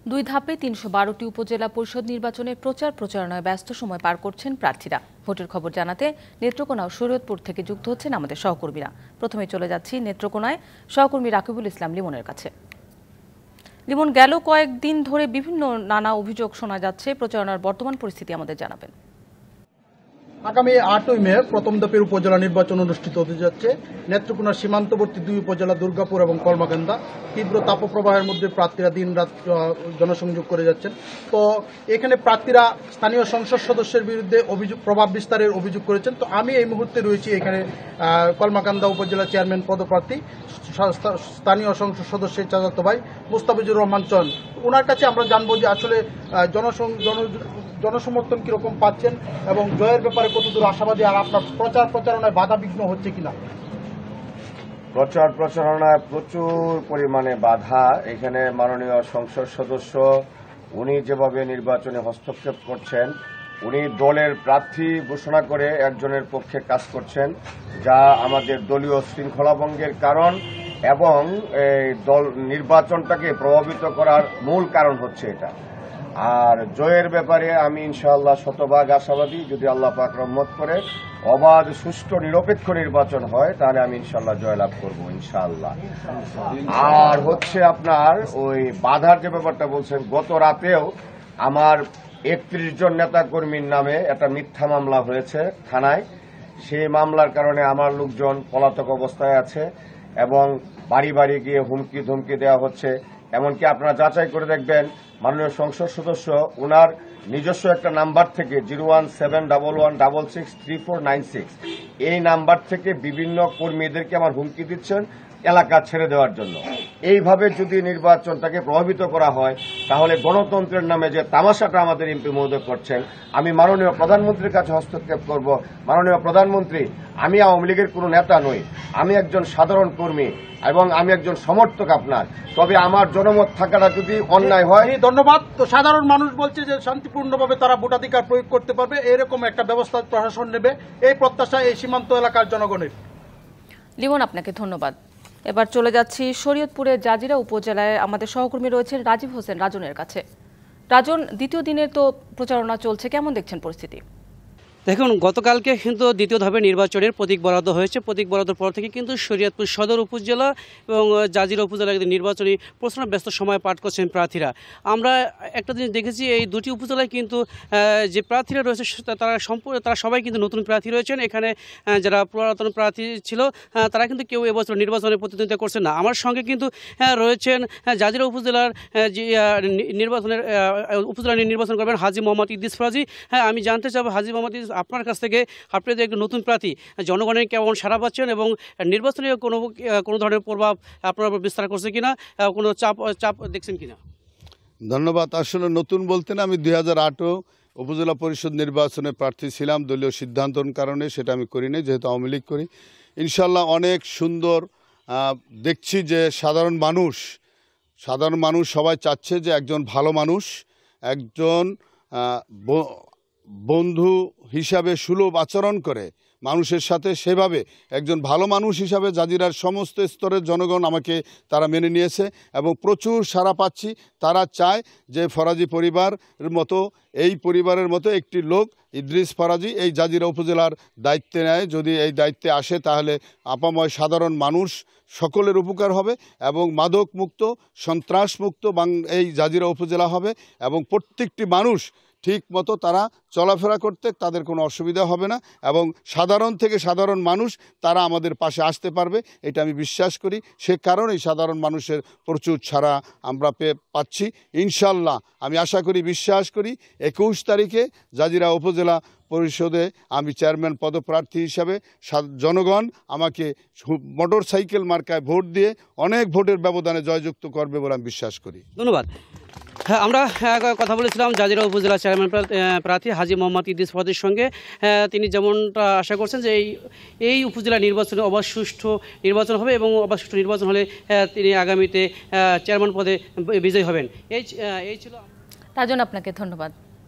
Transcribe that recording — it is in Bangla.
দুই ধাপে ৩১২টি উপজেলা পরিষদ নির্বাচনের প্রচারণায় ব্যস্ত সময় পার করছেন প্রার্থীরা। ভোটের খবর জানাতে নেত্রকোনা ও শরীয়তপুর থেকে যুক্ত হচ্ছেন আমাদের সহকর্মীরা। প্রথমে চলে যাচ্ছি নেত্রকোনায় সহকর্মী রাকিবুল ইসলাম লিমনের কাছে। লিমন, গেল কয়েকদিন ধরে বিভিন্ন নানা অভিযোগ শোনা যাচ্ছে, প্রচারণার বর্তমান পরিস্থিতি আমাদের জানাবেন। আগামী 8ই মে প্রথম ধাপের উপজেলা নির্বাচন অনুষ্ঠিত হতে যাচ্ছে। নেত্রকোনার সীমান্তবর্তী দুই উপজেলা দুর্গাপুর এবং কলমাকান্দা তীব্র তাপপ্রবাহের মধ্যে প্রার্থীরা দিনরাত জনসংযোগ করে যাচ্ছেন। তো এখানে প্রার্থীরা স্থানীয় সংসদ সদস্যের বিরুদ্ধে প্রভাব বিস্তারের অভিযোগ করেছেন। তো আমি এই মুহূর্তে রয়েছি এখানে কলমাকান্দা উপজেলা চেয়ারম্যান পদপ্রার্থী স্থানীয় সংসদ সদস্যের চাচাতো ভাই মুস্তাফিজুর রহমান চন। ওনার কাছে আমরা জানবো যে আসলে জনসমর্থন কিরকম পাচ্ছেন এবং জয়ের ব্যাপারে কতদূর আশাবাদী, আর আপনার প্রচারণায় বাধা বিঘ্ন হচ্ছে কিনা। প্রচারণায় প্রচুর পরিমাণে বাধা। এখানে মাননীয় সংসদ সদস্য উনি যেভাবে নির্বাচনে হস্তক্ষেপ করছেন, উনি দলের প্রার্থী ঘোষণা করে একজনের পক্ষে কাজ করছেন, যা আমাদের দলীয় শৃঙ্খলাভঙ্গের কারণ এবং দল নির্বাচনটাকে প্রভাবিত করার মূল কারণ হচ্ছে এটা। আর জয়ের ব্যাপারে আমি ইনশাআল্লাহ শতভাগ আশাবাদী। যদি আল্লাহ পাক রহমত করে অবাধ সুষ্ঠু নিরপেক্ষ নির্বাচন হয় তাহলে আমি ইনশাআল্লাহ জয়লাভ করব ইনশাআল্লাহ। আর হচ্ছে আপনার ওই বাধার যে ব্যাপারটা বলছেন, গত রাতেও আমার 31 জন নেতা কর্মীর নামে একটা মিথ্যা মামলা হয়েছে থানায়। সেই মামলার কারণে আমার লোকজন পলাতক অবস্থায় আছে এবং বাড়ি বাড়ি গিয়ে হুমকি ধমকি দেওয়া হচ্ছে। এমনকি আপনারা যাচাই করে দেখবেন, মাননীয় সংসদ সদস্য ওনার নিজস্ব একটা নাম্বার থেকে 01711663496 এই নাম্বার থেকে বিভিন্ন কর্মীদেরকে আমার হুমকি দিচ্ছেন এলাকা ছেড়ে দেওয়ার জন্য। এইভাবে যদি নির্বাচনটাকে প্রভাবিত করা হয় তাহলে গণতন্ত্রের নামে যে তামাশাটা আমাদের এমপি মহোদয় করছেন, আমি মাননীয় প্রধানমন্ত্রীর কাছে হস্তক্ষেপ করব। মাননীয় প্রধানমন্ত্রী, আমি আওয়ামী লীগের কোনো নেতা নই, আমি একজন সাধারণ কর্মী এবং আমি একজন সমর্থক আপনার। তবে আমার জনমত থাকাটা যদি অন্যায় হয়। ধন্যবাদ। তো সাধারণ মানুষ বলছে যে শান্তিপূর্ণভাবে তারা ভোটাধিকার প্রয়োগ করতে পারবে, এরকম একটা ব্যবস্থা প্রশাসন নেবে, এই প্রত্যাশা এই সীমান্ত এলাকার জনগণের। লিমন, আপনাকে ধন্যবাদ। এবার চলে যাচ্ছি শরীয়তপুরের জাজিরা উপজেলায়, আমাদের সহকর্মী রয়েছেন রাজীব হোসেন রাজনের কাছে। রাজন, দ্বিতীয় দিনের তো প্রচারণা চলছে, কেমন দেখছেন পরিস্থিতি? দেখুন, গতকালকে কিন্তু দ্বিতীয় ধাপে নির্বাচনের প্রতীক বরাদ্দ হয়েছে। প্রতীক বরাদ্দের পর থেকে কিন্তু শরীয়তপুর সদর উপজেলা এবং জাজিরা উপজেলায় নির্বাচনী প্রচারণা ব্যস্ত সময় পার করছেন প্রার্থীরা। আমরা একটা জিনিস দেখেছি, এই দুটি উপজেলায় কিন্তু যে প্রার্থীরা রয়েছে তারা সবাই কিন্তু নতুন প্রার্থী রয়েছেন। এখানে যারা পুরাতন প্রার্থী ছিল তারা কিন্তু কেউ এবছর নির্বাচনে প্রতিদ্বন্দ্বিতা করছেন না। আমার সঙ্গে কিন্তু রয়েছেন জাজিরা উপজেলার যে উপজেলা নির্বাচন করবেন হাজী মোহাম্মদ ইদ্রিস ফরাজি। আমি জানতে চাবো হাজী মোহাম্মদ ইদ্রিস, আপনার কাছ থেকে, আপনি যে একজন নতুন প্রার্থী, জনগণের কেমন সাড়া পাচ্ছেন এবং নির্বাচনে কোনো ধরনের প্রভাব আপনার উপর বিস্তার করছে কিনা, কোনো চাপ দেখছেন কিনা? ধন্যবাদ। আসলে নতুন বলতে না, আমি 2008 উপজেলা পরিষদ নির্বাচনে প্রার্থী ছিলাম। দলীয় সিদ্ধান্তর কারণে সেটা আমি করি নাই, যেহেতু আওয়ামী লীগ করি। ইনশাল্লাহ অনেক সুন্দর দেখছি যে সাধারণ মানুষ সবাই চাচ্ছে যে একজন ভালো মানুষ, একজন বন্ধু হিসাবে সুলভ আচরণ করে মানুষের সাথে, সেভাবে একজন ভালো মানুষ হিসাবে জাজিরার সমস্ত স্তরের জনগণ আমাকে তারা মেনে নিয়েছে এবং প্রচুর সাড়া পাচ্ছি। তারা চায় যে ফরাজি পরিবারের মতো, এই পরিবারের মতো একটি লোক ইদ্রিস ফরাজি এই জাজিরা উপজেলার দায়িত্বে নেয়। যদি এই দায়িত্বে আসে তাহলে আপাময় সাধারণ মানুষ সকলের উপকার হবে এবং মাদক মুক্ত, সন্ত্রাস মুক্ত এই জাজিরা উপজেলা হবে এবং প্রত্যেকটি মানুষ ঠিক মতো তারা চলাফেরা করতে তাদের কোনো অসুবিধা হবে না এবং সাধারণ থেকে সাধারণ মানুষ তারা আমাদের পাশে আসতে পারবে, এটা আমি বিশ্বাস করি। সে কারণেই সাধারণ মানুষের প্রচুর ছাড়া আমরা পাচ্ছি। ইনশাল্লাহ আমি আশা করি, বিশ্বাস করি 21 তারিখে জাজিরা উপজেলা পরিষদে আমি চেয়ারম্যান পদপ্রার্থী হিসাবে জনগণ আমাকে মোটর সাইকেল মার্কায় ভোট দিয়ে অনেক ভোটের ব্যবধানে জয়যুক্ত করবে বলে আমি বিশ্বাস করি। ধন্যবাদ। হ্যাঁ, আমরা কথা বলেছিলাম জাজিরা উপজেলা চেয়ারম্যান প্রার্থী হাজী মোহাম্মদ ইদ্রিস ফরাজির সঙ্গে। তিনি যেমনটা আশা করছেন যে এই উপজেলা নির্বাচনে অবাধ সুষ্ঠু নির্বাচন হবে এবং অবাধ সুষ্ঠু নির্বাচন হলে তিনি আগামীতে চেয়ারম্যান পদে বিজয়ী হবেন। এই ছিল। রাজন, আপনাকে ধন্যবাদ।